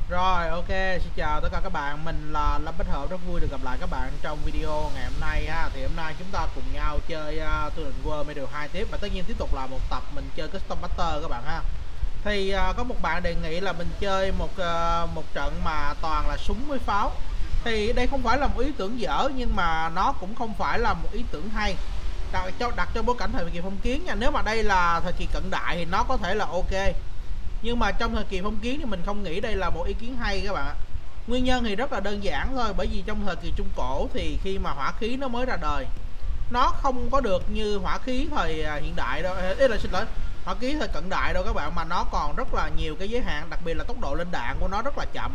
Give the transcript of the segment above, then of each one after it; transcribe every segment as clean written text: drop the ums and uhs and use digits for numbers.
Rồi, ok, xin chào tất cả các bạn, mình là Lâm Bách Hợp, rất vui được gặp lại các bạn trong video ngày hôm nay ha. Thì hôm nay chúng ta cùng nhau chơi Tư lệnh World Medal 2 tiếp, và tất nhiên tiếp tục là một tập mình chơi Custom Master các bạn ha. Thì có một bạn đề nghị là mình chơi một trận mà toàn là súng với pháo. Thì đây không phải là một ý tưởng dở, nhưng mà nó cũng không phải là một ý tưởng hay. Đặt cho bối cảnh thời kỳ phong kiến nha. Nếu mà đây là thời kỳ cận đại thì nó có thể là ok, nhưng mà trong thời kỳ phong kiến thì mình không nghĩ đây là một ý kiến hay các bạn ạ. Nguyên nhân thì rất là đơn giản thôi, bởi vì trong thời kỳ trung cổ thì khi mà hỏa khí nó mới ra đời, nó không có được như hỏa khí thời hiện đại đâu, ý là xin lỗi, hỏa khí thời cận đại đâu các bạn, mà nó còn rất là nhiều cái giới hạn, đặc biệt là tốc độ lên đạn của nó rất là chậm.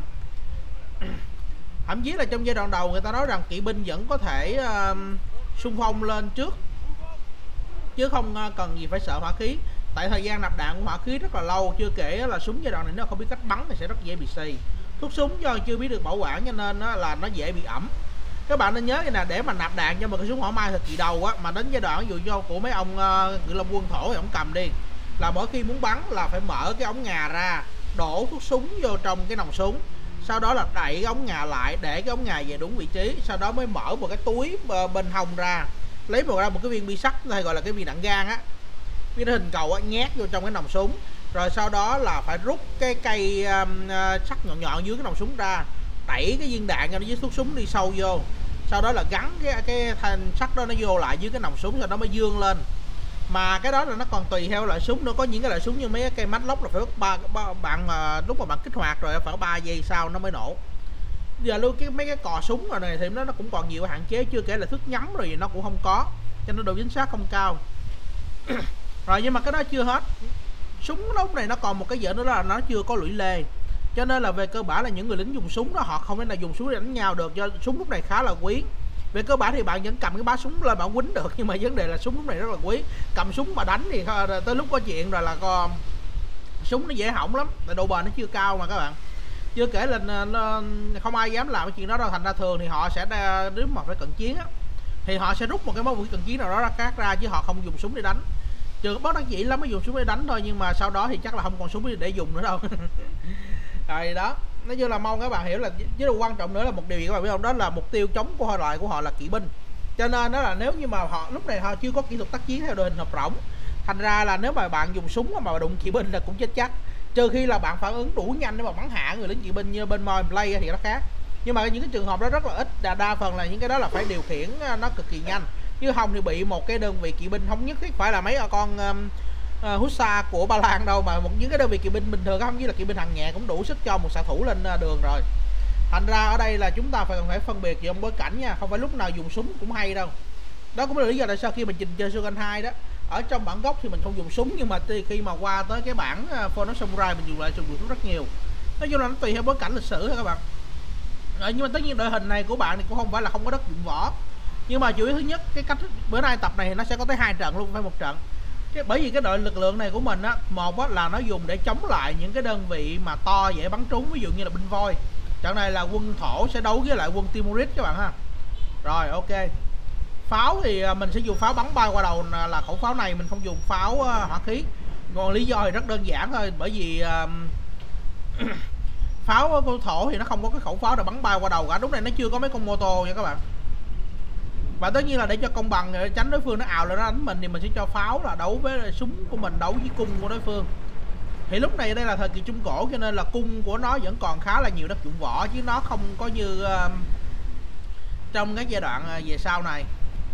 Thậm chí là trong giai đoạn đầu người ta nói rằng kỵ binh vẫn có thể xung phong lên trước chứ không cần gì phải sợ hỏa khí, tại thời gian nạp đạn của hỏa khí rất là lâu. Chưa kể là súng giai đoạn này nó không biết cách bắn thì sẽ rất dễ bị xì. Thuốc súng do chưa biết được bảo quản cho nên là nó dễ bị ẩm. Các bạn nên nhớ cái này, để mà nạp đạn cho một cái súng hỏa mai thời kỳ đầu á, mà đến giai đoạn ví dụ do của mấy ông Ngự Long Quân Thổ thì ông cầm đi, là mỗi khi muốn bắn là phải mở cái ống ngà ra, đổ thuốc súng vô trong cái nòng súng, sau đó là đẩy cái ống ngà lại để cái ống ngà về đúng vị trí, sau đó mới mở một cái túi bên hông ra, lấy ra một cái viên bi sắt hay gọi là cái viên đạn gan á, cái hình cầu á, nhét vô trong cái nòng súng, rồi sau đó là phải rút cái cây sắt nhọn nhọn dưới cái nòng súng ra, đẩy cái viên đạn cho nó dưới thuốc súng đi sâu vô, sau đó là gắn cái thanh sắt đó nó vô lại dưới cái nòng súng, sau đó mới dương lên. Mà cái đó là nó còn tùy theo loại súng nữa, có những cái loại súng như mấy cái cây matchlock là phải bạn lúc mà bạn kích hoạt rồi phải 3 giây sau nó mới nổ. Giờ luôn mấy cái cò súng rồi này thì nó cũng còn nhiều hạn chế, chưa kể là thước nhắm rồi nó cũng không có, cho nên độ chính xác không cao. Rồi nhưng mà cái đó chưa hết, súng lúc này nó còn một cái dở nữa là nó chưa có lưỡi lê, cho nên là về cơ bản là những người lính dùng súng đó họ không thể nào dùng súng để đánh nhau được, do súng lúc này khá là quý. Về cơ bản thì bạn vẫn cầm cái bá súng lên bạn quýnh được, nhưng mà vấn đề là súng lúc này rất là quý. Cầm súng mà đánh thì tới lúc có chuyện rồi là súng nó dễ hỏng lắm, tại độ bền nó chưa cao mà các bạn. Chưa kể là không ai dám làm cái chuyện đó đâu, thành ra thường thì họ sẽ nếu mà phải cận chiến á, thì họ sẽ rút một cái vũ khí cận chiến nào đó ra cát ra, chứ họ không dùng súng để đánh. Trừ bất đắc dĩ lắm mới dùng súng để đánh thôi, nhưng mà sau đó thì chắc là không còn súng để dùng nữa đâu. Rồi đó, nói chung là mong các bạn hiểu là, chứ là quan trọng nữa là một điều gì các bạn biết không, đó là mục tiêu chống của loại của họ là kỵ binh, cho nên đó là nếu như mà họ lúc này họ chưa có kỹ thuật tác chiến theo đội hình hợp rỗng, thành ra là nếu mà bạn dùng súng mà đụng kỵ binh là cũng chết chắc, trừ khi là bạn phản ứng đủ nhanh để mà bắn hạ người lính kỵ binh như bên Moi Play thì nó khác. Nhưng mà những cái trường hợp đó rất là ít, đa phần là những cái đó là phải điều khiển nó cực kỳ nhanh, chứ không thì bị một cái đơn vị kỵ binh, không nhất thiết phải là mấy con Hussar của Ba Lan đâu, mà những cái đơn vị kỵ binh bình thường không, như là kỵ binh hạng nhẹ cũng đủ sức cho một xạ thủ lên đường rồi. Thành ra ở đây là chúng ta phải phân biệt trong bối cảnh nha, không phải lúc nào dùng súng cũng hay đâu. Đó cũng là lý do tại sao khi mình trình chơi Shogun 2 đó, ở trong bản gốc thì mình không dùng súng, nhưng mà khi mà qua tới cái bản Phoenix Samurai mình dùng súng rất nhiều. Nói chung là nó tùy theo bối cảnh lịch sử thôi các bạn. Nhưng mà tất nhiên đội hình này của bạn thì cũng không phải là không có đất dụng võ, nhưng mà chủ yếu thứ nhất, cái cách bữa nay tập này nó sẽ có tới 2 trận luôn, phải một trận. Bởi vì cái đội lực lượng này của mình á, một á, là nó dùng để chống lại những cái đơn vị mà to dễ bắn trúng, ví dụ như là binh voi. Trận này là quân thổ sẽ đấu với lại quân Timurid các bạn ha. Rồi ok. Pháo thì mình sẽ dùng pháo bắn bay qua đầu, là khẩu pháo này mình không dùng pháo hỏa khí. Còn lý do thì rất đơn giản thôi, bởi vì pháo của thổ thì nó không có cái khẩu pháo để bắn bay qua đầu cả, lúc này nó chưa có mấy con mô tô nha các bạn. Và tất nhiên là để cho công bằng, để tránh đối phương nó ào lên nó đánh mình, thì mình sẽ cho pháo là đấu với súng của mình, đấu với cung của đối phương. Thì lúc này đây là thời kỳ trung cổ, cho nên là cung của nó vẫn còn khá là nhiều đất dụng võ, chứ nó không có như trong cái giai đoạn về sau này.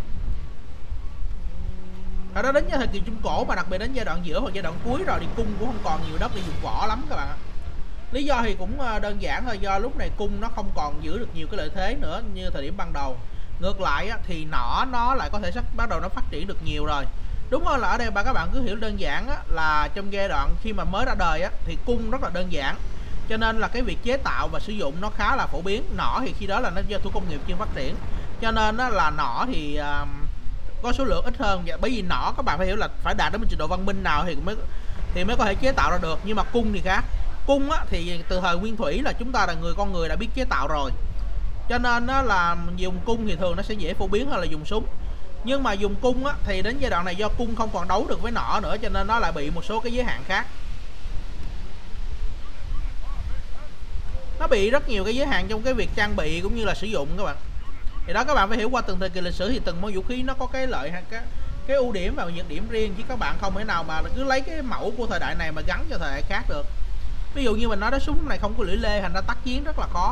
Ở đó đến thời kỳ trung cổ, mà đặc biệt đến giai đoạn giữa hoặc giai đoạn cuối rồi, thì cung cũng không còn nhiều đất để dụng võ lắm các bạn ạ. Lý do thì cũng đơn giản thôi, do lúc này cung nó không còn giữ được nhiều cái lợi thế nữa như thời điểm ban đầu. Ngược lại á, thì nỏ nó lại có thể bắt đầu nó phát triển được nhiều rồi. Đúng hơn là ở đây các bạn cứ hiểu đơn giản á, là trong giai đoạn khi mà mới ra đời á, thì cung rất là đơn giản, cho nên là cái việc chế tạo và sử dụng nó khá là phổ biến. Nỏ thì khi đó là nó do thủ công nghiệp chưa phát triển, cho nên á, là nỏ thì có số lượng ít hơn. Bởi vì nỏ các bạn phải hiểu là phải đạt đến một trình độ văn minh nào thì mới có thể chế tạo ra được. Nhưng mà cung thì khác. Cung á, thì từ thời nguyên thủy là chúng ta là con người đã biết chế tạo rồi, cho nên nó là dùng cung thì thường nó sẽ dễ phổ biến hơn là dùng súng. Nhưng mà dùng cung á, thì đến giai đoạn này do cung không còn đấu được với nỏ nữa, cho nên nó lại bị một số cái giới hạn khác. bị rất nhiều cái giới hạn trong cái việc trang bị cũng như là sử dụng các bạn. Thì đó, các bạn phải hiểu qua từng thời kỳ lịch sử thì từng món vũ khí nó có cái lợi hay cái ưu điểm và nhược điểm riêng, chứ các bạn không thể nào mà cứ lấy cái mẫu của thời đại này mà gắn cho thời đại khác được. Ví dụ như mình nói đó, súng này không có lưỡi lê, thành ra tác chiến rất là khó.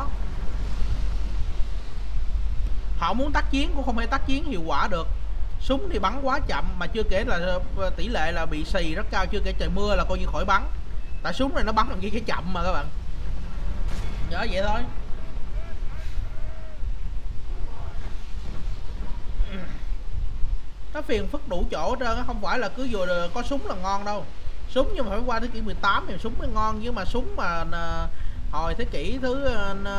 Họ muốn tác chiến cũng không thể tác chiến hiệu quả được. Súng thì bắn quá chậm, mà chưa kể là tỷ lệ là bị xì rất cao, chưa kể trời mưa là coi như khỏi bắn. Tại súng này nó bắn làm gì cái chậm mà các bạn. Nhớ vậy thôi. Nó phiền phức đủ chỗ hết trơn, không phải là cứ vừa có súng là ngon đâu. Súng nhưng mà phải qua thế kỷ 18 thì súng mới ngon, nhưng mà súng mà hồi thế kỷ thứ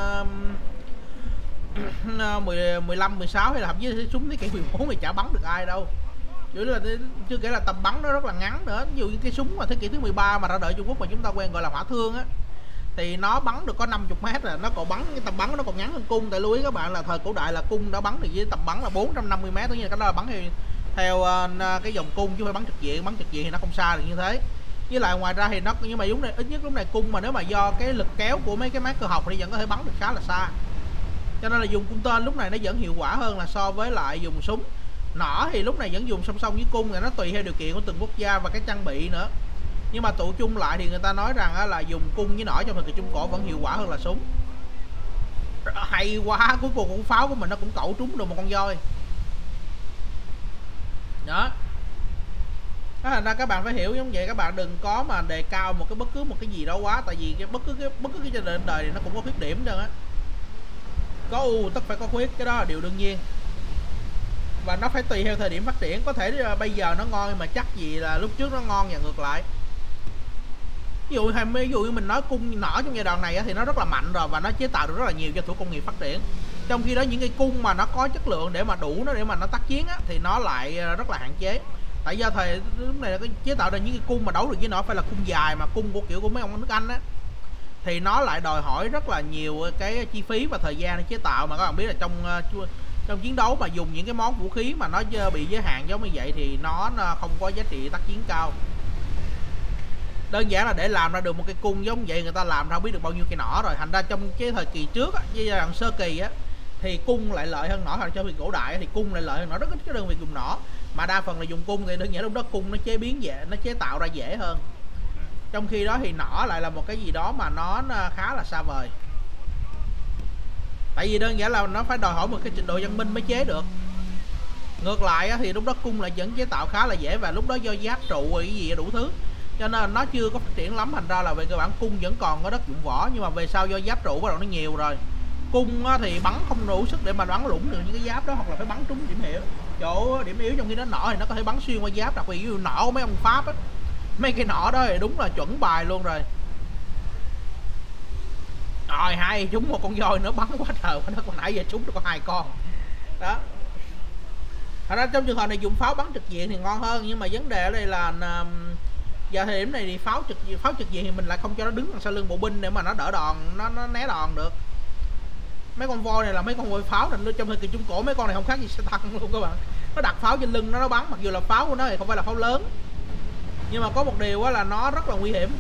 15, 16 hay là thậm chí súng thế kỷ 14 thì chả bắn được ai đâu. Chứ là chưa kể là tầm bắn nó rất là ngắn nữa. Ví dụ như cái súng mà thế kỷ thứ 13 mà ra đời Trung Quốc mà chúng ta quen gọi là hỏa thương á, thì nó bắn được có 50 mét rồi, nó còn bắn cái tầm bắn nó còn ngắn hơn cung. Tại lưu ý các bạn là thời cổ đại là cung đã bắn được với tầm bắn là 450 mét, tất nhiên cái đó là bắn theo cái dòng cung chứ không phải bắn trực diện. Bắn trực diện thì nó không xa được như thế. Với lại ngoài ra thì nó, nhưng mà lúc này ít nhất lúc này cung mà nếu mà do cái lực kéo của mấy cái máy cơ học thì vẫn có thể bắn được khá là xa. Cho nên là dùng cung tên lúc này nó vẫn hiệu quả hơn là so với lại dùng súng. Nỏ thì lúc này vẫn dùng song song với cung, thì nó tùy theo điều kiện của từng quốc gia và cái trang bị nữa. Nhưng mà tụ chung lại thì người ta nói rằng là dùng cung với nỏ trong thời kỳ Trung Cổ vẫn hiệu quả hơn là súng. Hay quá, cuối cùng con pháo của mình nó cũng cẩu trúng được một con voi. Đó. Đó, thành ra các bạn phải hiểu giống vậy, các bạn đừng có mà đề cao một cái bất cứ một cái gì đó quá, tại vì bất cứ cái trên đời thì nó cũng có khuyết điểm trơn á. Có ưu tất phải có khuyết, cái đó là điều đương nhiên. Và nó phải tùy theo thời điểm phát triển, có thể bây giờ nó ngon nhưng mà chắc gì là lúc trước nó ngon và ngược lại. Ví dụ như mình nói cung nỏ trong giai đoạn này thì nó rất là mạnh rồi và nó chế tạo được rất là nhiều cho thủ công nghiệp phát triển. Trong khi đó những cái cung mà nó có chất lượng để mà đủ nó để mà nó tác chiến á, thì nó lại rất là hạn chế. Tại do thời lúc này nó chế tạo ra những cái cung mà đấu được với nó phải là cung dài, mà cung của kiểu của mấy ông nước Anh á, thì nó lại đòi hỏi rất là nhiều cái chi phí và thời gian để chế tạo. Mà các bạn biết là trong chiến đấu mà dùng những cái món vũ khí mà nó bị giới hạn giống như vậy thì nó không có giá trị tác chiến cao. Đơn giản là để làm ra được một cái cung giống vậy người ta làm ra không biết được bao nhiêu cây nỏ rồi. Thành ra trong cái thời kỳ trước á, với giai đoạn sơ kỳ á, thì cung lại lợi hơn nỏ. Hoặc trong thời cổ đại thì cung lại lợi hơn nỏ, rất ít cái đơn vị dùng nỏ. Mà đa phần là dùng cung thì đơn giản lúc đó cung nó chế biến dễ, nó chế tạo ra dễ hơn. Trong khi đó thì nỏ lại là một cái gì đó mà nó khá là xa vời. Tại vì đơn giản là nó phải đòi hỏi một cái trình độ văn minh mới chế được. Ngược lại thì lúc đó cung lại vẫn chế tạo khá là dễ, và lúc đó do giáp trụ rồi cái gì đủ thứ, cho nên nó chưa có phát triển lắm. Thành ra là về cơ bản cung vẫn còn có đất dụng võ, nhưng mà về sau do giáp trụ bắt đầu nó nhiều rồi, cung thì bắn không đủ sức để mà bắn lũng được những cái giáp đó, hoặc là phải bắn trúng điểm yếu. Trong khi nó nỏ thì nó có thể bắn xuyên qua giáp, đặc biệt như nỏ của mấy ông Pháp á, mấy cái nỏ đó thì đúng là chuẩn bài luôn rồi. Rồi hay trúng một con voi nữa, bắn quá trời, nó còn nãy giờ trúng được có 2 con đó. Thật ra trong trường hợp này dùng pháo bắn trực diện thì ngon hơn, nhưng mà vấn đề ở đây là giờ thời điểm này thì pháo trực diện thì mình lại không cho nó đứng đằng sau lưng bộ binh để mà nó đỡ đòn, nó né đòn được. Mấy con voi này là mấy con voi pháo, nên trong thời kỳ Trung Cổ mấy con này không khác gì xe tăng luôn các bạn. Nó đặt pháo trên lưng nó bắn, mặc dù là pháo của nó thì không phải là pháo lớn, nhưng mà có một điều là nó rất là nguy hiểm.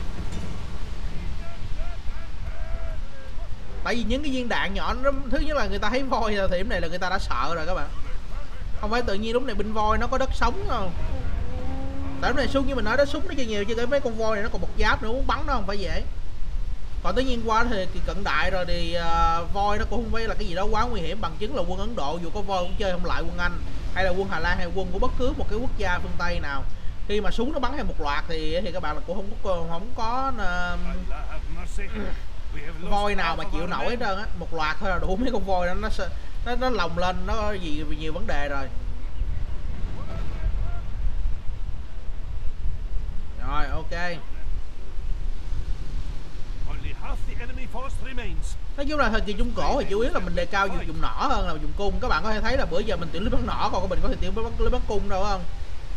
Tại vì những cái viên đạn nhỏ nó, thứ nhất là người ta thấy voi thời điểm này là người ta đã sợ rồi các bạn. Không phải tự nhiên lúc này binh voi nó có đất sống không. Tại lúc này súng như mình nói đó, súng nó chơi nhiều, chứ cái mấy con voi này nó còn một giáp nữa, muốn bắn nó không phải dễ. Còn tất nhiên qua thời kỳ cận đại rồi thì voi nó cũng không phải là cái gì đó quá nguy hiểm. Bằng chứng là quân Ấn Độ dù có voi cũng chơi không lại quân Anh, hay là quân Hà Lan, hay quân của bất cứ một cái quốc gia phương Tây nào. Khi mà súng nó bắn theo một loạt thì các bạn là cũng không có voi nào mà chịu nổi hết trơn á. Một loạt thôi là đủ mấy con voi đó, nó lồng lên, nó có nhiều vấn đề rồi. Rồi ok. Nói chung là thời kỳ Trung Cổ thì chủ yếu là mình đề cao dùng nỏ hơn là dùng cung. Các bạn có thể thấy là bữa giờ mình tuyển lính bắn nỏ, còn mình có thể tuyển lính bắn cung đâu không.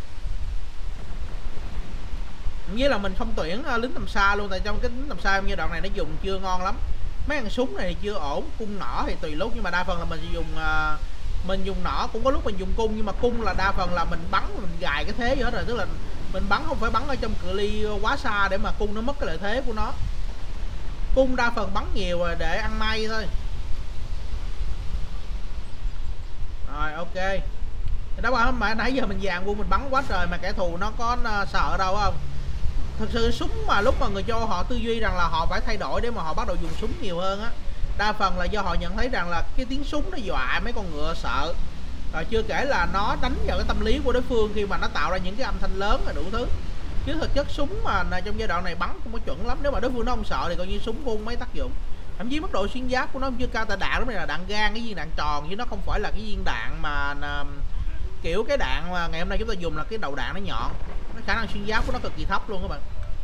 Với là mình không tuyển lính tầm xa luôn, tại trong cái lính tầm xa trong giai đoạn này nó dùng chưa ngon lắm. Mấy thằng súng này thì chưa ổn, cung nỏ thì tùy lúc, nhưng mà đa phần là mình dùng nỏ, cũng có lúc mình dùng cung, nhưng mà cung là đa phần là mình bắn mình gài cái thế gì hết rồi, tức là mình bắn không phải bắn ở trong cự ly quá xa để mà cung nó mất cái lợi thế của nó. Cung đa phần bắn nhiều rồi để ăn may thôi. Rồi ok. Thì đó mà nãy giờ mình dàn quân mình bắn quá trời mà kẻ thù nó có sợ đâu không. Thực sự súng mà lúc mà người châu họ tư duy rằng là họ phải thay đổi để mà họ bắt đầu dùng súng nhiều hơn á, đa phần là do họ nhận thấy rằng là cái tiếng súng nó dọa mấy con ngựa sợ. Rồi chưa kể là nó đánh vào cái tâm lý của đối phương khi mà nó tạo ra những cái âm thanh lớn và đủ thứ. Chứ thực chất súng mà trong giai đoạn này bắn không có chuẩn lắm. Nếu mà đối phương nó không sợ thì coi như súng vung mấy tác dụng. Thậm chí mức độ xuyên giáp của nó chưa cao, tại đạn lúc này là đạn gan, cái viên đạn tròn chứ nó không phải là cái viên đạn mà kiểu cái đạn mà ngày hôm nay chúng ta dùng là cái đầu đạn nó nhọn. Nó khả năng xuyên giáp của nó cực kỳ thấp luôn các bạn.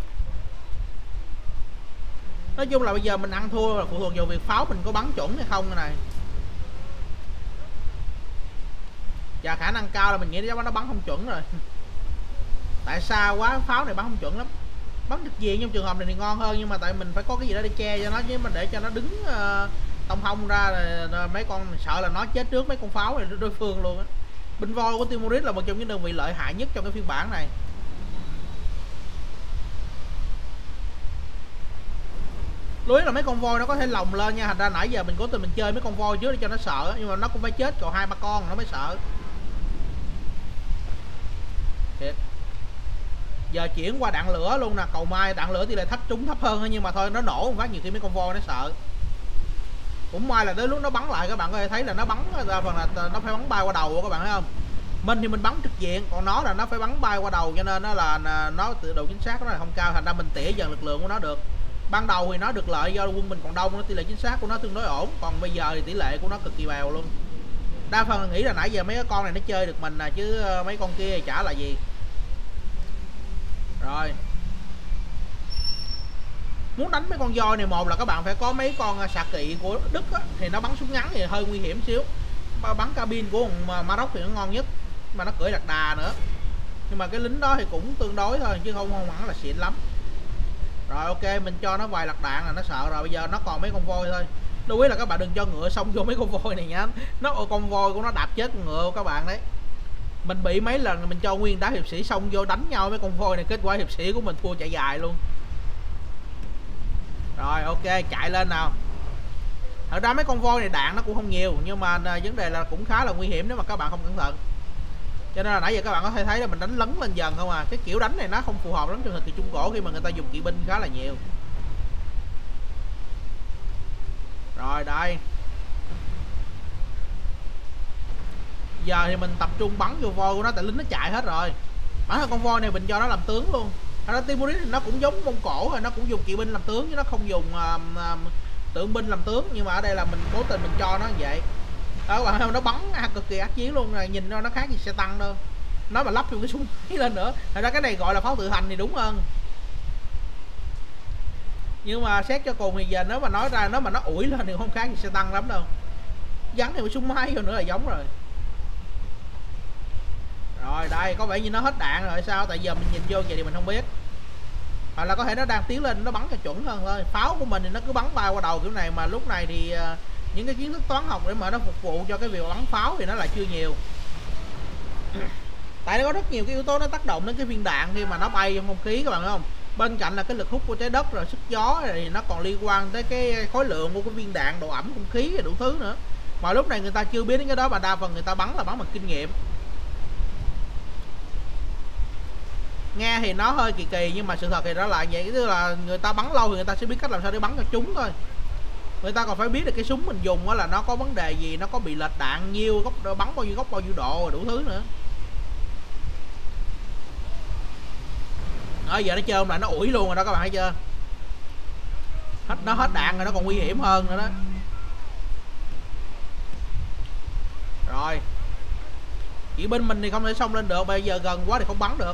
Nói chung là bây giờ mình ăn thua là phụ thuộc vào việc pháo mình có bắn chuẩn hay không cái này. Và khả năng cao là mình nghĩ nó bắn không chuẩn rồi. Tại sao quá, pháo này bắn không chuẩn lắm. Bắn trực diện trong trường hợp này thì ngon hơn, nhưng mà tại mình phải có cái gì đó để che cho nó, chứ mình để cho nó đứng tông hông ra rồi mấy con sợ là nó chết trước mấy con pháo này đối phương luôn á. Binh voi của Timoris là một trong những đơn vị lợi hại nhất trong cái phiên bản này. Lưu ý là mấy con voi nó có thể lồng lên nha, thành ra nãy giờ mình cố tình mình chơi mấy con voi trước để cho nó sợ, nhưng mà nó cũng phải chết còn 2-3 con nó mới sợ. Thiệt. Giờ chuyển qua đạn lửa luôn nè, cầu mai đạn lửa thì lại trúng thấp hơn, nhưng mà thôi nó nổ một phát nhiều khi mấy con voi nó sợ. Cũng may là tới lúc nó bắn lại các bạn có thể thấy là nó bắn ra phần là nó phải bắn bay qua đầu các bạn thấy không. Mình thì mình bắn trực diện, còn nó là nó phải bắn bay qua đầu, cho nên nó là nó tự độ chính xác nó là không cao, thành ra mình tỉa dần lực lượng của nó được. Ban đầu thì nó được lợi do quân mình còn đông, nó tỷ lệ chính xác của nó tương đối ổn, còn bây giờ thì tỷ lệ của nó cực kỳ bèo luôn. Đa phần nghĩ là nãy giờ mấy cái con này nó chơi được mình nè, chứ mấy con kia thì chả là gì. Rồi muốn đánh mấy con voi này, một là các bạn phải có mấy con xạ kỵ của Đức á, thì nó bắn súng ngắn thì hơi nguy hiểm xíu. Bắn cabin của Maroc thì nó ngon nhất, mà nó cưỡi lạc đà nữa. Nhưng mà cái lính đó thì cũng tương đối thôi, chứ không hẳn là xịn lắm. Rồi ok, mình cho nó vài lạc đạn là nó sợ rồi, bây giờ nó còn mấy con voi thôi. Lưu ý là các bạn đừng cho ngựa xông vô mấy con voi này nhá. Con voi của nó đạp chết con ngựa của các bạn đấy. Mình bị mấy lần mình cho nguyên đá hiệp sĩ xông vô đánh nhau mấy con voi này, kết quả hiệp sĩ của mình thua chạy dài luôn. Rồi ok, chạy lên nào. Thật ra mấy con voi này đạn nó cũng không nhiều, nhưng mà vấn đề là cũng khá là nguy hiểm nếu mà các bạn không cẩn thận. Cho nên là nãy giờ các bạn có thể thấy là mình đánh lấn lên dần không à. Cái kiểu đánh này nó không phù hợp lắm trong thời kỳ Trung Cổ khi mà người ta dùng kỵ binh khá là nhiều. Rồi đây. Giờ thì mình tập trung bắn vô voi của nó, tại lính nó chạy hết rồi. Bản thân con voi này mình cho nó làm tướng luôn. Thật ra Timoris thì nó cũng giống Mông Cổ rồi, nó cũng dùng kỵ binh làm tướng chứ nó không dùng tượng binh làm tướng, nhưng mà ở đây là mình cố tình mình cho nó như vậy. Đó các bạn thấy nó bắn cực kỳ ác chiến luôn rồi, nhìn nó khác gì xe tăng đâu. Nó mà lắp thêm cái súng lên nữa. Thật ra cái này gọi là pháo tự hành thì đúng hơn. Nhưng mà xét cho cùng thì giờ nếu mà nói ra nó mà nó ủi lên thì không khác gì xe tăng lắm đâu. Gắn thêm cái súng máy vô nữa là giống rồi. Rồi đây, có vẻ như nó hết đạn rồi sao, tại giờ mình nhìn vô vậy thì mình không biết. Hoặc là có thể nó đang tiến lên nó bắn cho chuẩn hơn thôi. Pháo của mình thì nó cứ bắn bay qua đầu kiểu này, mà lúc này thì những cái kiến thức toán học để mà nó phục vụ cho cái việc bắn pháo thì nó lại chưa nhiều. Tại nó có rất nhiều cái yếu tố nó tác động đến cái viên đạn khi mà nó bay trong không khí các bạn thấy không. Bên cạnh là cái lực hút của trái đất rồi sức gió thì nó còn liên quan tới cái khối lượng của cái viên đạn, độ ẩm không khí và đủ thứ nữa. Mà lúc này người ta chưa biết đến cái đó, mà đa phần người ta bắn là bắn bằng kinh nghiệm. Nghe thì nó hơi kỳ kỳ nhưng mà sự thật thì nó là vậy, tức là người ta bắn lâu thì người ta sẽ biết cách làm sao để bắn cho chúng thôi. Người ta còn phải biết được cái súng mình dùng là nó có vấn đề gì, nó có bị lệch đạn nhiêu, bắn bao nhiêu góc bao nhiêu độ rồi đủ thứ nữa. Đó, giờ nó chơi lại nó ủi luôn rồi đó các bạn thấy chưa. Nó hết đạn rồi, nó còn nguy hiểm hơn nữa đó. Rồi kỵ binh mình thì không thể xông lên được, bây giờ gần quá thì không bắn được.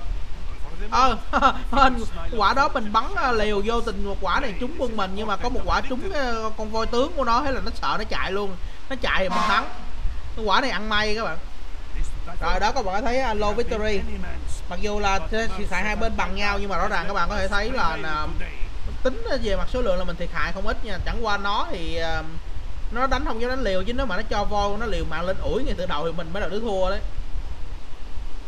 Quả đó mình bắn liều vô tình một quả này trúng quân mình, nhưng mà có một quả trúng con voi tướng của nó, thế là nó sợ nó chạy luôn. Nó chạy thì mình thắng. Cái quả này ăn may các bạn. Rồi đó, các bạn thấy low victory. Mặc dù là thiệt hại hai bên bằng nhau, nhưng mà rõ ràng các bạn có thể thấy là tính về mặt số lượng là mình thiệt hại không ít nha. Chẳng qua nó thì nó đánh không dám đánh liều, chứ nếu mà nó cho voi nó liều mạng lên ủi ngay từ đầu thì mình mới là đứa thua đấy.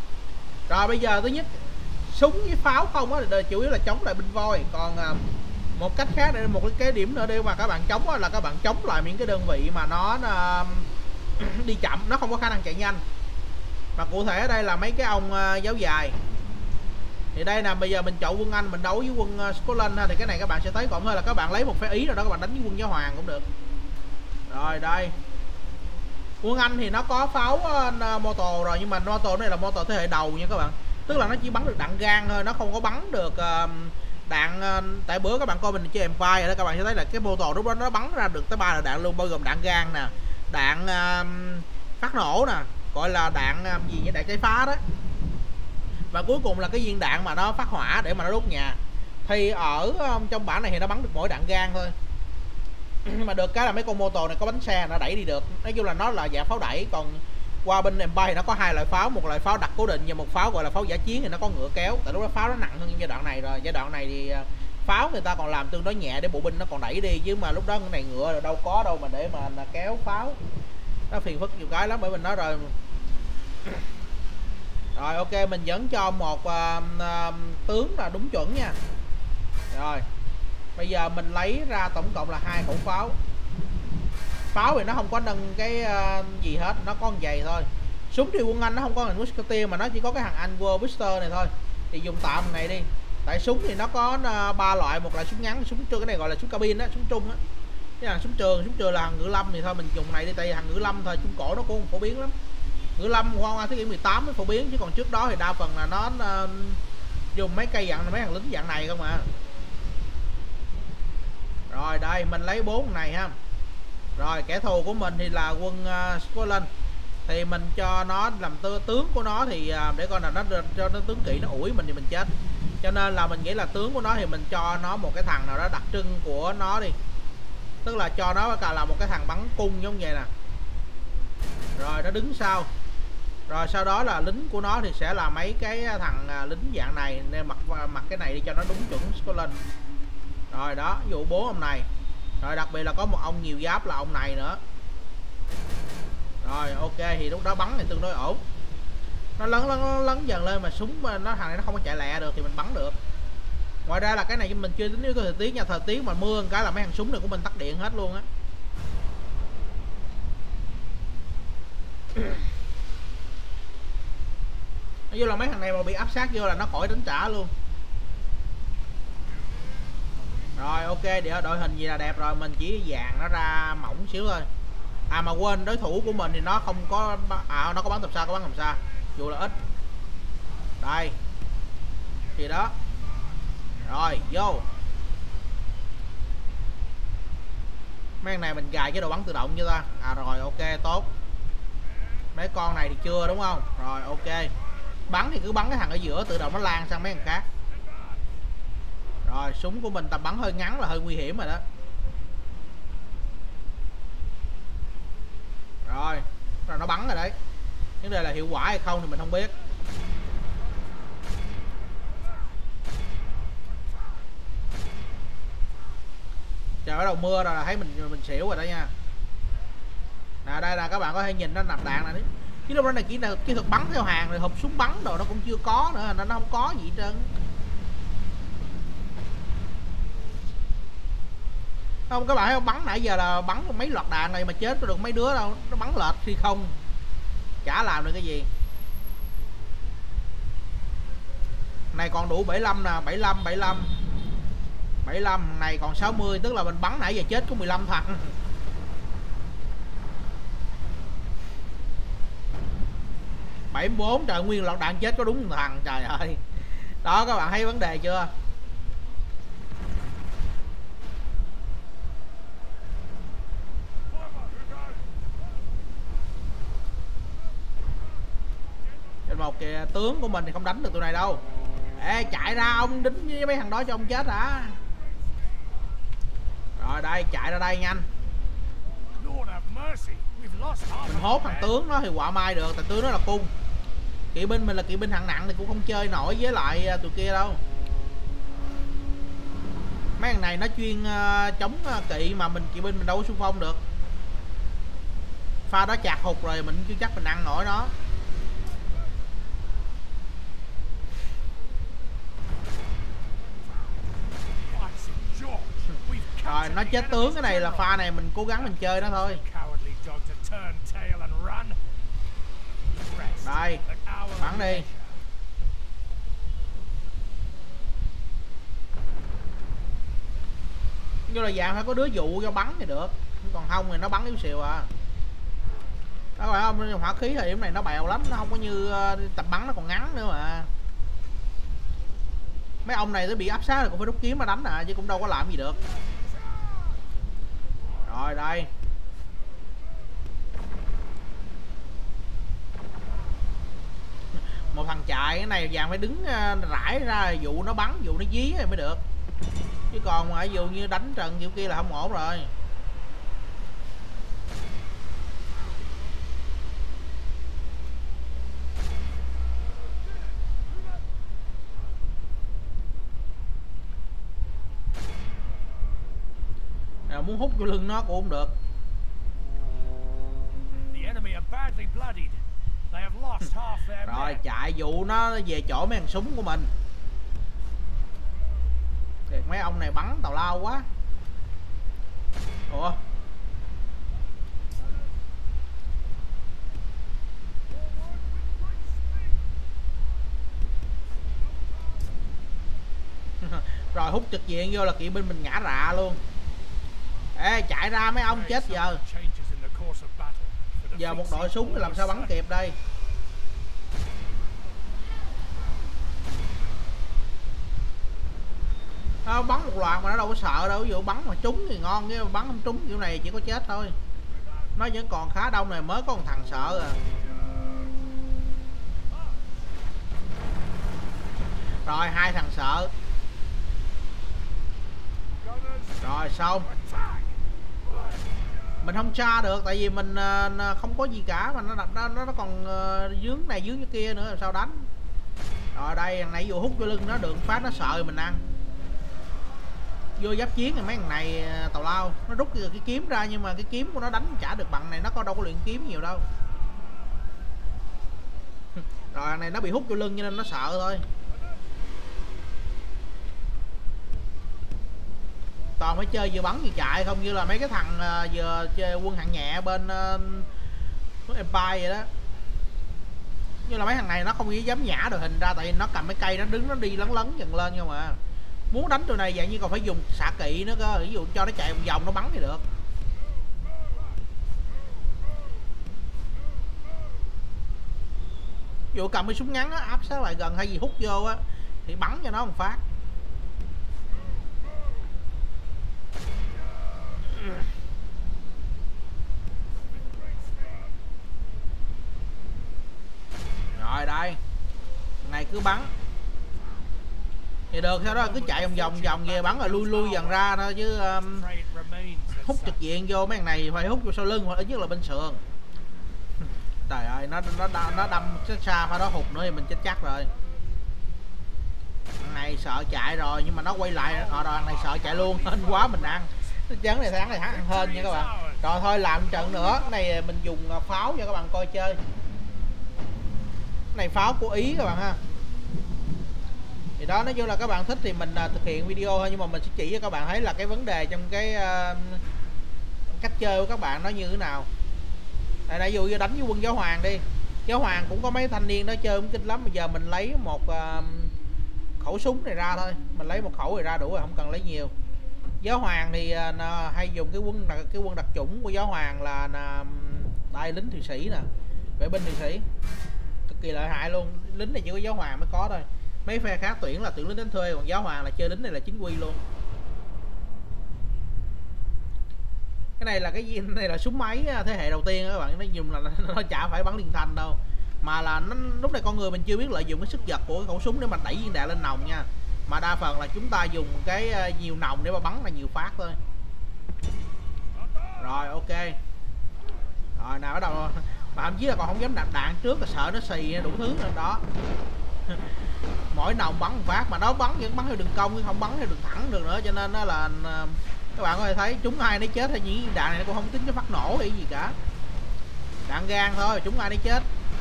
Rồi bây giờ thứ nhất súng với pháo không á, chủ yếu là chống lại binh voi, còn Một cách khác để một cái điểm nữa để mà các bạn chống là các bạn chống lại những cái đơn vị mà nó đi chậm, nó không có khả năng chạy nhanh. Và cụ thể ở đây là mấy cái ông giáo dài. Thì đây là bây giờ mình chọn quân Anh mình đấu với quân Scotland thì cái này các bạn sẽ thấy, còn thôi là các bạn lấy một phe Ý rồi đó các bạn đánh với quân giáo hoàng cũng được. Rồi đây, quân Anh thì nó có pháo motor rồi, nhưng mà motor này là motor thế hệ đầu nha các bạn, tức là nó chỉ bắn được đạn gan thôi, nó không có bắn được đạn. Tại bữa các bạn coi mình chơi Empire đó, các bạn sẽ thấy là cái motor lúc đó nó bắn ra được tới 3 đạn luôn, bao gồm đạn gan nè, đạn phát nổ nè, gọi là đạn gì như đạn cháy phá đó, và cuối cùng là cái viên đạn mà nó phát hỏa để mà nó đốt nhà. Thì ở trong bản này thì nó bắn được mỗi đạn gan thôi. Nhưng mà được cái là mấy con mô tô này có bánh xe nó đẩy đi được, nói chung là nó là dạng pháo đẩy. Còn qua bên Empire thì nó có hai loại pháo, một loại pháo đặt cố định và một pháo gọi là pháo giả chiến thì nó có ngựa kéo. Tại lúc đó pháo nó nặng hơn giai đoạn này rồi, giai đoạn này thì pháo người ta còn làm tương đối nhẹ để bộ binh nó còn đẩy đi, chứ mà lúc đó cái này ngựa là đâu có đâu mà để mà kéo pháo, nó phiền phức nhiều cái lắm. Bởi mình nói rồi. Rồi ok, mình dẫn cho một tướng là đúng chuẩn nha. Rồi bây giờ mình lấy ra tổng cộng là 2 khẩu pháo. Pháo thì nó không có nâng cái gì hết, nó có giày thôi. Súng thì quân Anh nó không có hình Musketeer mà nó chỉ có cái thằng Anh World Pistol này thôi, thì dùng tạm này đi. Tại súng thì nó có 3 loại, một là súng ngắn, súng trường, cái này gọi là súng cabin á, súng trung á. Cái thằng súng trường là thằng ngữ lâm thì thôi mình dùng này đi, tại vì thằng ngữ lâm thôi, súng cổ nó cũng phổ biến lắm. Ngữ lâm qua thế kỷ 18 mới phổ biến, chứ còn trước đó thì đa phần là nó dùng mấy cây dạng, mấy thằng lính dạng này không à. Rồi đây mình lấy 4 này ha. Rồi kẻ thù của mình thì là quân Scotland, thì mình cho nó làm tướng của nó thì để coi là nó cho nó tướng kỵ nó ủi mình thì mình chết. Cho nên là mình nghĩ là tướng của nó thì mình cho nó một cái thằng nào đó đặc trưng của nó đi, tức là cho nó cả là một cái thằng bắn cung giống vậy nè. Rồi nó đứng sau. Rồi sau đó là lính của nó thì sẽ là mấy cái thằng lính dạng này, nên mặc cái này đi cho nó đúng chuẩn Scotland. Rồi đó, ví dụ 4 ông này. Rồi đặc biệt là có một ông nhiều giáp là ông này nữa. Rồi ok, thì lúc đó bắn thì tương đối ổn. Nó lấn dần lên mà súng nó thằng này nó không có chạy lẹ được thì mình bắn được. Ngoài ra là cái này mình chưa tính yếu tố thời tiết nha, thời tiết mà mưa cái là mấy thằng súng này của mình tắt điện hết luôn á. Nói vô là mấy thằng này mà bị áp sát vô là nó khỏi đánh trả luôn. Rồi ok, để đội hình gì là đẹp rồi, mình chỉ dàn nó ra mỏng xíu thôi. À mà quên, đối thủ của mình thì nó không có nó có bắn tầm xa, có bắn tầm xa dù là ít. Đây thì đó. Rồi vô. Mấy thằng này mình gài chế độ bắn tự động chưa ta? À rồi ok, tốt. Mấy con này thì chưa đúng không? Rồi ok, bắn thì cứ bắn cái thằng ở giữa, tự động nó lan sang mấy thằng khác. Rồi súng của mình tầm bắn hơi ngắn là hơi nguy hiểm rồi đó. Rồi nó bắn rồi đấy, vấn đề là hiệu quả hay không thì mình không biết. Trời, bắt đầu mưa rồi là thấy mình xỉu rồi đó nha. Nè đây là các bạn có thể nhìn nó nạp đạn này đấy, chứ lúc đó này chỉ là kỹ thuật bắn theo hàng rồi, hộp súng bắn đồ nó cũng chưa có nữa, nên nó không có gì hết trơn. Không, các bạn thấy không, bắn nãy giờ là bắn mấy loạt đạn này mà chết có được mấy đứa đâu, nó bắn lệch khi không, chả làm được cái gì. Này còn đủ 75 nè, 75 này còn 60, tức là mình bắn nãy giờ chết có 15 thằng. Bảy 74, trời, nguyên loạt đạn chết có đúng một thằng, trời ơi. Đó, các bạn thấy vấn đề chưa? Một kìa, tướng của mình thì không đánh được tụi này đâu. Ê, chạy ra ông, đính với mấy thằng đó cho ông chết hả? Rồi đây, chạy ra đây nhanh. Mình hốt thằng tướng nó thì quạ mai được, tại tướng nó là cung. Kỵ binh mình là kỵ binh hạng nặng thì cũng không chơi nổi với lại tụi kia đâu. Mấy thằng này nó chuyên chống kỵ mà mình kỵ binh mình đâu có xung phong được. Pha đó chạc hụt rồi mình chưa chắc mình ăn nổi nó. Rồi nó chết tướng. Cái này là pha này mình cố gắng mình chơi nó thôi. Đây, bắn đi. Như là dạng phải có đứa dụ cho bắn thì được, còn không thì nó bắn yếu xìu à. Đó phải không, hỏa khí thời điểm này nó bèo lắm, nó không có như tập bắn nó còn ngắn nữa mà. Mấy ông này nó bị áp sát rồi cũng phải rút kiếm mà đánh à, chứ cũng đâu có làm gì được. Rồi đây. Một thằng chạy cái này vàng phải đứng rải ra dụ nó bắn, dụ nó dí rồi mới được. Chứ còn mà ví dụ như đánh trận kiểu kia là không ổn rồi. Muốn hút vô lưng nó cũng không được. Rồi chạy dụ nó về chỗ mấy thằng súng của mình. Thiệt mấy ông này bắn tào lao quá. Ủa rồi hút trực diện vô là kỵ binh mình ngã rạ luôn. Ê chạy ra mấy ông chết giờ. Giờ một đội súng thì làm sao bắn kịp đây. Nó bắn một loạt mà nó đâu có sợ đâu. Ví dụ bắn mà trúng thì ngon, chứ bắn không trúng kiểu này chỉ có chết thôi. Nó vẫn còn khá đông này, mới có một thằng sợ à. Rồi hai thằng sợ. Rồi xong. Mình không tra được tại vì mình không có gì cả mà nó còn dướng này dướng như kia nữa, làm sao đánh. Rồi đây thằng này vô hút vô lưng nó được phát nó sợ mình ăn. Vô giáp chiến thì mấy thằng này tào lao, nó rút cái kiếm ra nhưng mà cái kiếm của nó đánh chả được bằng này, nó có đâu có luyện kiếm nhiều đâu. Rồi thằng này nó bị hút vô lưng cho nên nó sợ thôi. Toàn phải chơi vừa bắn vừa chạy không, như là mấy cái thằng vừa chơi quân hạng nhẹ bên Empire vậy đó. Như là mấy thằng này nó không dám nhả đội hình ra tại vì nó cầm cái cây nó đứng nó đi lấn lấn dần lên nhưng mà muốn đánh tụi này dạng như còn phải dùng xạ kỵ nữa cơ, ví dụ cho nó chạy vòng vòng nó bắn thì được. Ví dụ cầm cái súng ngắn á, áp sát lại gần hay gì hút vô á thì bắn cho nó một phát. Rồi đây này cứ bắn thì được, sau đó cứ chạy vòng vòng về bắn rồi lui dần ra thôi chứ hút trực diện vô mấy thằng này phải hút vô sau lưng hoặc ít nhất là bên sườn. Trời ơi nó đâm xa phải đó hụt nữa thì mình chết chắc rồi. Thằng này sợ chạy rồi nhưng mà nó quay lại rồi thằng này sợ chạy luôn hên quá mình ăn. Chắn này thắng ăn hên nha các bạn. Rồi thôi làm trận nữa. Cái này mình dùng pháo cho các bạn coi chơi. Cái này pháo của Ý các bạn ha. Thì đó, nói chung là các bạn thích thì mình thực hiện video thôi, nhưng mà mình sẽ chỉ cho các bạn thấy là cái vấn đề trong cái cách chơi của các bạn nó như thế nào. Đây ví dụ như đánh với quân giáo hoàng đi, giáo hoàng cũng có mấy thanh niên đó chơi cũng kinh lắm. Bây giờ mình lấy một khẩu súng này ra thôi, mình lấy một khẩu này ra đủ rồi, không cần lấy nhiều. Giáo hoàng thì hay dùng cái quân đặc chủng của giáo hoàng là đây lính Thụy Sĩ nè, vệ binh Thụy Sĩ cực kỳ lợi hại luôn. Lính này chỉ có giáo hoàng mới có thôi, mấy phe khác tuyển là tuyển lính đánh thuê, còn giáo hoàng là chơi lính này là chính quy luôn. Cái này là cái này là súng máy thế hệ đầu tiên các bạn, nó dùng là nó chả phải bắn liên thanh đâu, mà là nó lúc này con người mình chưa biết lợi dụng cái sức giật của cái khẩu súng để mà đẩy viên đạn lên nòng nha, mà đa phần là chúng ta dùng cái nhiều nòng để mà bắn là nhiều phát thôi. Rồi ok, rồi nào bắt đầu, mà thậm chí là còn không dám nạp đạn trước là sợ nó xì đủ thứ nữa đó. Mỗi nòng bắn một phát mà nó bắn vẫn bắn theo đường cong chứ không bắn theo đường thẳng được nữa, cho nên nó là các bạn có thể thấy chúng ai nấy chết hay những đạn này nó cũng không tính cái phát nổ hay gì cả, đạn gan thôi, chúng ai nấy chết.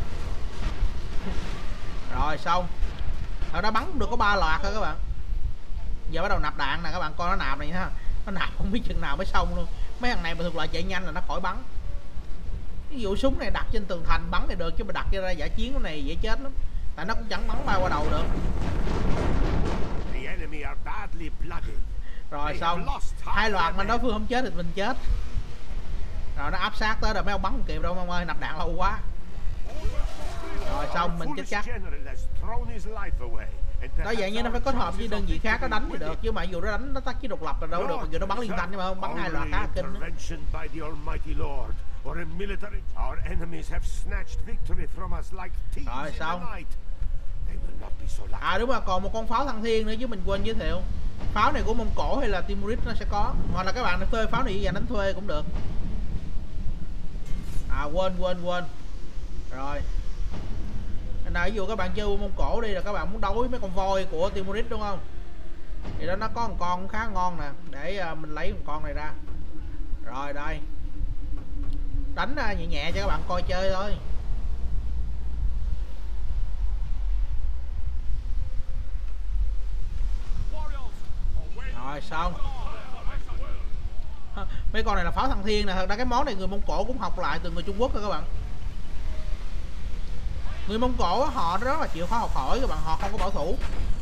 Rồi xong, nó bắn được có 3 loạt thôi các bạn. Giờ bắt đầu nạp đạn nè, các bạn coi nó nạp này ha. nó nạp không biết chừng nào mới xong luôn. Mấy thằng này mà thuộc loại chạy nhanh là nó khỏi bắn. Ví dụ súng này đặt trên tường thành bắn thì được, chứ mà đặt ra giả chiến cái này dễ chết lắm, tại nó cũng chẳng bắn bay qua đầu được. Rồi xong, hai loạt mà đối phương không chết thì mình chết. Rồi nó áp sát tới rồi mấy ông bắn không kịp đâu ông ơi, nạp đạn lâu quá. Rồi xong mình chết chắc. Đó dạng như nó phải kết hợp với đơn vị khác nó đánh thì được, chứ mà dù nó đánh nó tác chiến độc lập là đâu được, dù nó bắn liên thanh nhưng mà không bắn hai loạt khá kinh. Rồi xong. À đúng rồi, còn một con pháo thăng thiên nữa chứ mình quên giới thiệu. Pháo này của Mông Cổ hay là Timurit nó sẽ có, hoặc là các bạn thuê pháo này và đánh thuê cũng được. À quên. Rồi này, ví dụ các bạn chơi Mông Cổ đi là các bạn muốn đấu với mấy con voi của Timurit đúng không, thì đó nó có một con khá ngon nè, để mình lấy một con này ra. Rồi đây, đánh nhẹ nhẹ cho các bạn coi chơi thôi. Rồi xong. Mấy con này là pháo thăng thiên nè, thật ra cái món này người Mông Cổ cũng học lại từ người Trung Quốc thôi các bạn. Người Mông Cổ họ rất là chịu khó học hỏi các bạn, họ không có bảo thủ.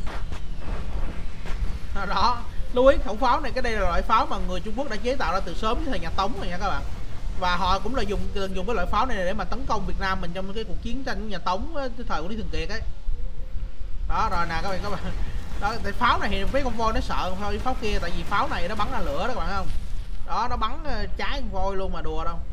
Đó, lưu ý khẩu pháo này, cái đây là loại pháo mà người Trung Quốc đã chế tạo ra từ sớm thời nhà Tống rồi nha các bạn. Và họ cũng là dùng cái loại pháo này để mà tấn công Việt Nam mình trong cái cuộc chiến tranh nhà Tống cái thời của Lý Thường Kiệt ấy. Đó rồi nè các bạn. Đó, tại pháo này thì mấy con voi nó sợ thôi pháo kia, tại vì pháo này nó bắn ra lửa đó các bạn không. Đó, nó bắn trái con voi luôn mà đùa đâu.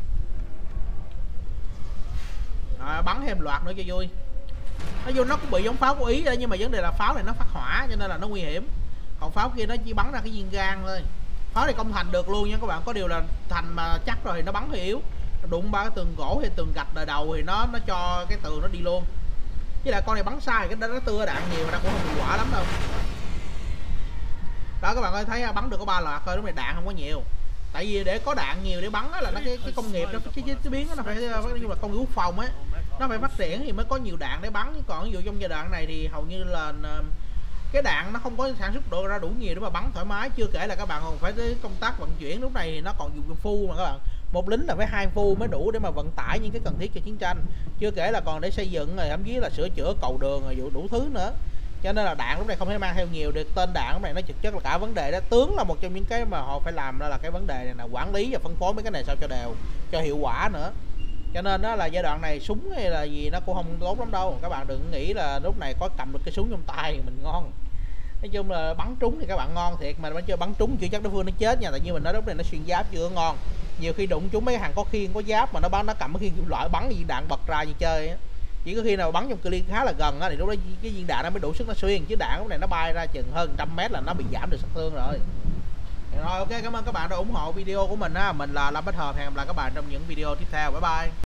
Rồi, bắn thêm loạt nữa cho vui. Nói chung nó cũng bị giống pháo của Ý đó, nhưng mà vấn đề là pháo này nó phát hỏa cho nên là nó nguy hiểm. Còn pháo kia nó chỉ bắn ra cái viên gan thôi. Pháo này công thành được luôn nha các bạn, có điều là thành mà chắc rồi thì nó bắn hơi yếu. Đụng ba cái tường gỗ hay tường gạch đời đầu thì nó cho cái tường nó đi luôn. Với lại con này bắn sai cái nó tưa đạn nhiều mà nó cũng không hiệu quả lắm đâu. Đó các bạn ơi, thấy bắn được có 3 loạt thôi, lúc này đạn không có nhiều. Tại vì để có đạn nhiều để bắn là nó cái công nghiệp nó chế biến nó phải như là công nghiệp quốc phòng ấy, nó phải phát triển thì mới có nhiều đạn để bắn. Còn ví dụ trong giai đoạn này thì hầu như là cái đạn nó không có sản xuất độ ra đủ nhiều để mà bắn thoải mái. Chưa kể là các bạn còn phải tới công tác vận chuyển, lúc này thì nó còn dùng phu mà các bạn, một lính là phải 2 phu mới đủ để mà vận tải những cái cần thiết cho chiến tranh. Chưa kể là còn để xây dựng rồi thậm chí là sửa chữa cầu đường rồi đủ thứ nữa. Cho nên là đạn lúc này không thể mang theo nhiều được, tên đạn lúc này nó thực chất là cả vấn đề đó. Tướng là một trong những cái mà họ phải làm đó là cái vấn đề này là quản lý và phân phối mấy cái này sao cho đều, cho hiệu quả nữa. Cho nên đó là giai đoạn này súng hay là gì nó cũng không tốt lắm đâu. Các bạn đừng nghĩ là lúc này có cầm được cái súng trong tay thì mình ngon. Nói chung là bắn trúng thì các bạn ngon thiệt, mà vẫn chưa bắn trúng chưa chắc đối phương nó chết nha. Tại như mình nói lúc này nó xuyên giáp chưa ngon. Nhiều khi đụng trúng mấy cái hàng có khiên có giáp mà nó bắn, nó cầm cái khiên kim loại bắn viên đạn bật ra như chơi á. Chỉ có khi nào bắn trong cự ly khá là gần á thì lúc đó cái viên đạn nó mới đủ sức nó xuyên, chứ đạn lúc này nó bay ra chừng hơn 100 mét là nó bị giảm được sát thương rồi. Rồi ok, cảm ơn các bạn đã ủng hộ video của mình á. Mình là Lâm Bách Hợp, hẹn gặp lại các bạn trong những video tiếp theo. Bye bye.